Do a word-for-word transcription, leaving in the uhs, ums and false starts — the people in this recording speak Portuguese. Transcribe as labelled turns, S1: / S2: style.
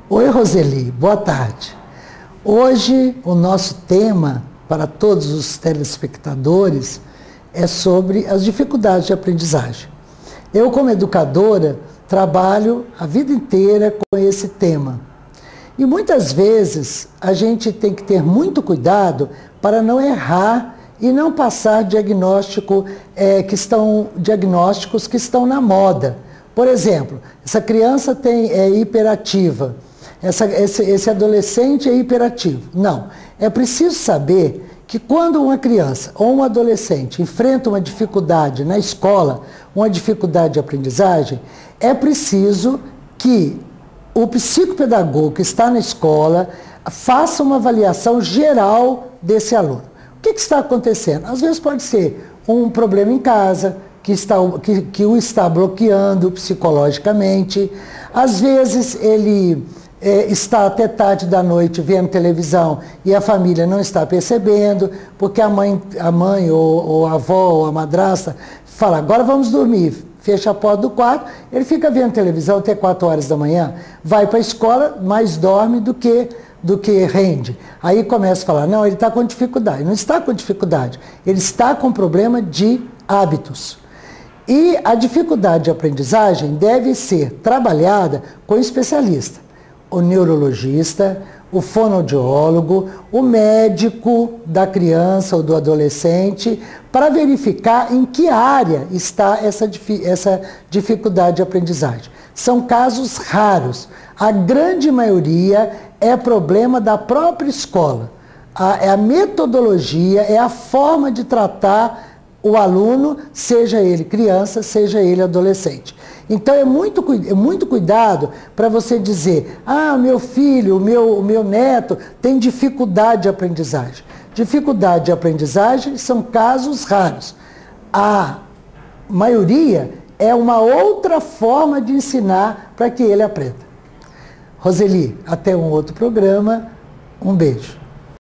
S1: Oi, Roseli, boa tarde. Hoje o nosso tema para todos os telespectadores é sobre as dificuldades de aprendizagem. Eu, como educadora, trabalho a vida inteira com esse tema. E muitas vezes a gente tem que ter muito cuidado para não errar e não passar diagnóstico, é, que estão, diagnósticos que estão na moda. Por exemplo, essa criança tem, é hiperativa, essa, esse, esse adolescente é hiperativo. Não, é preciso saber que quando uma criança ou um adolescente enfrenta uma dificuldade na escola, uma dificuldade de aprendizagem, é preciso que o psicopedagogo que está na escola faça uma avaliação geral desse aluno. O que, que está acontecendo? Às vezes pode ser um problema em casa, que, está, que, que o está bloqueando psicologicamente. Às vezes ele é, está até tarde da noite vendo televisão e a família não está percebendo, porque a mãe, a mãe ou, ou a avó ou a madrasta fala, agora vamos dormir. Fecha a porta do quarto, ele fica vendo televisão até quatro horas da manhã, vai para a escola, mais dorme do que, do que rende. Aí começa a falar, não, ele está com dificuldade. Não está com dificuldade, ele está com problema de hábitos. E a dificuldade de aprendizagem deve ser trabalhada com o especialista, o neurologista, o fonoaudiólogo, o médico da criança ou do adolescente, para verificar em que área está essa, essa dificuldade de aprendizagem. São casos raros. A grande maioria é problema da própria escola. A, é a metodologia, é a forma de tratar o aluno, seja ele criança, seja ele adolescente. Então é muito, é muito cuidado para você dizer, ah, meu filho, o meu, o meu neto tem dificuldade de aprendizagem. Dificuldade de aprendizagem são casos raros. A maioria é uma outra forma de ensinar para que ele aprenda. Roseli, até um outro programa. Um beijo.